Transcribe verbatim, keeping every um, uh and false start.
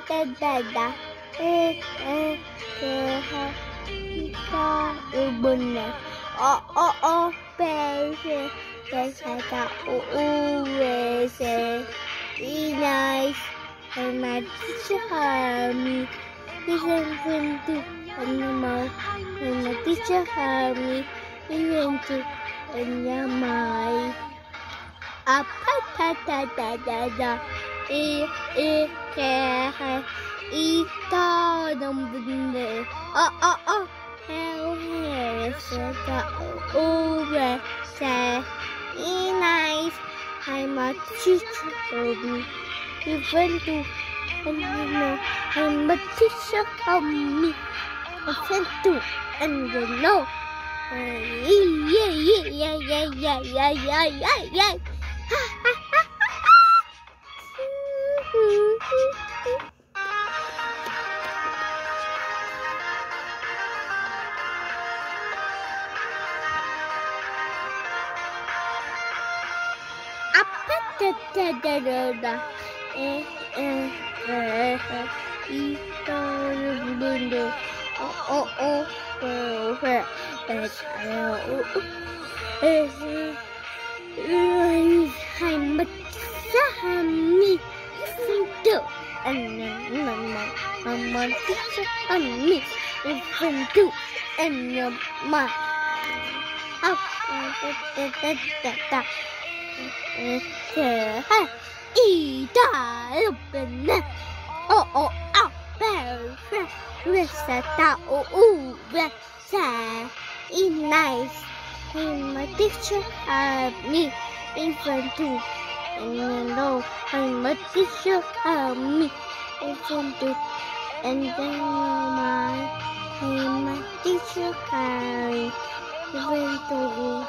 da da da. Eh eh ke ha ka ubun na. Oh oh oh baby. Yes I got always say be nice. And my teacher heard me. Listen to animal. And my teacher heard me. Listen to animal. Up da da da da da. E e ke ha. E ta dum dum de. Oh oh oh. Hell yes I got always say be nice. I'm a teacher of me. Even to and you know I'm a teacher of me. Listen to and you know. Yeah yeah yeah yeah yeah yeah yeah yeah yeah. Da da da da da. Eh eh eh eh. Ito lundo. Oh oh oh. Oh oh. That's oh oh. Eh eh. I'm a sahami. Listen and then mama. I'm a teacher on me. Listen to and your ma. Up da da da da da. Eh, ha, e da, open. Oh, oh, oh, very, very, da, oh, oh, very, e nice. I'm a teacher of me, even too. And you know, I'm a teacher of me, even too. And then my, I'm a teacher of me, even too.